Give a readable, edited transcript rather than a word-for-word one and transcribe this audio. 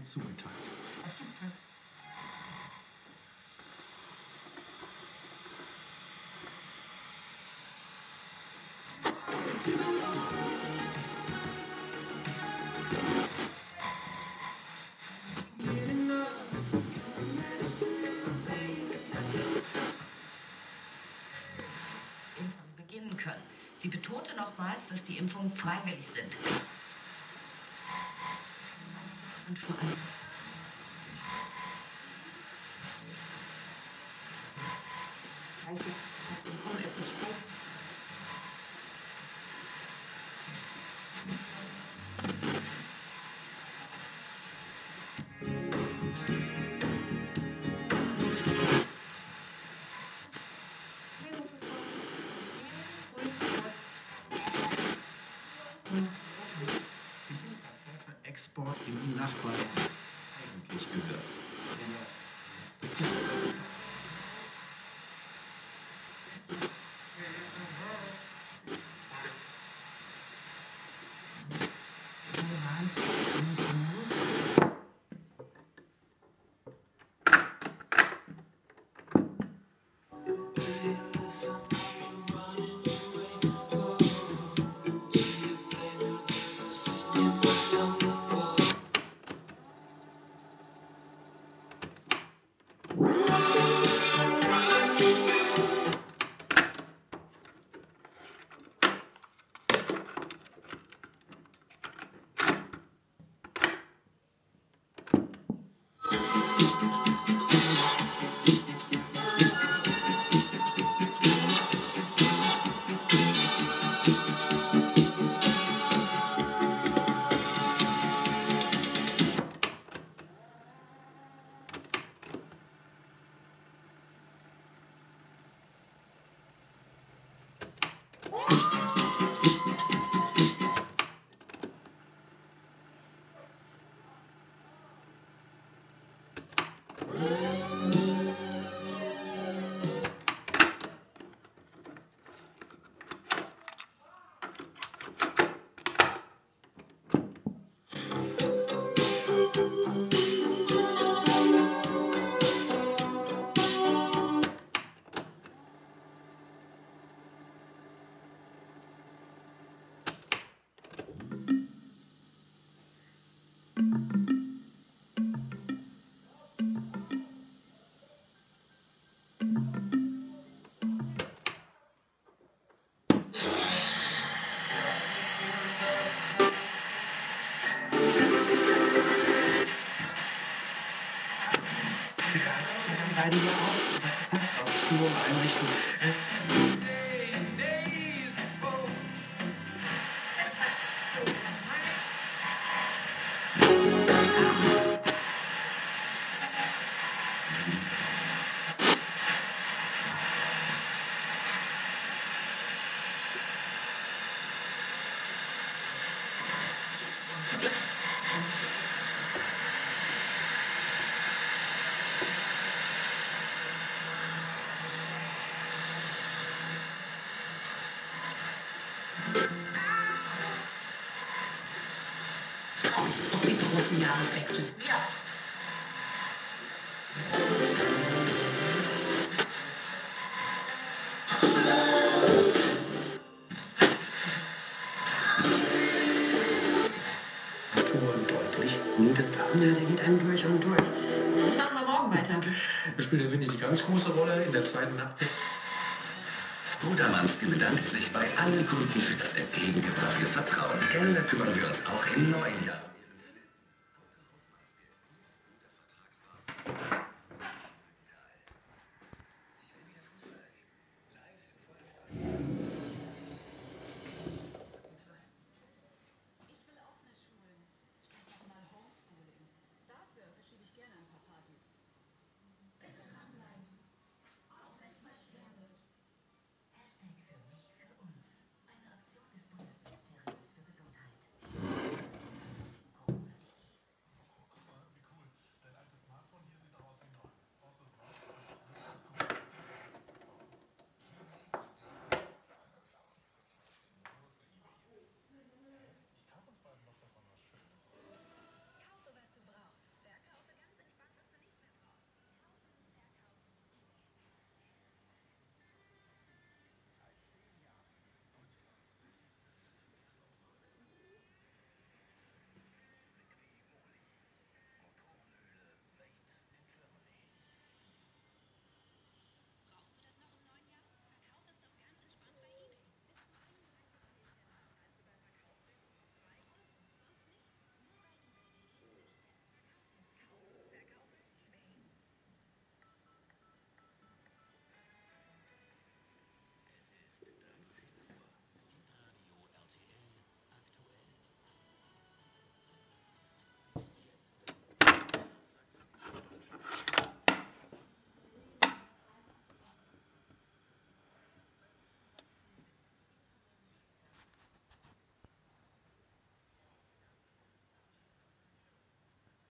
zugeteilt. Beginnen können. Sie betonte nochmals, dass die Impfungen freiwillig sind. Und vor allem das heißt, ich hat im Raum etwas spät. Export in die Nachbarn eigentlich gesetzt. Beide hier auch Sturm einrichten. Auf den großen Jahreswechsel. Ja. Ton deutlich niedriger. Ja, der geht einem durch und durch. Machen wir morgen weiter. Das spielt ja wirklich die ganz große Rolle in der zweiten Nacht. Brudermanski bedankt sich bei allen Kunden für das entgegengebrachte Vertrauen. Gerne kümmern wir uns auch im neuen Jahr.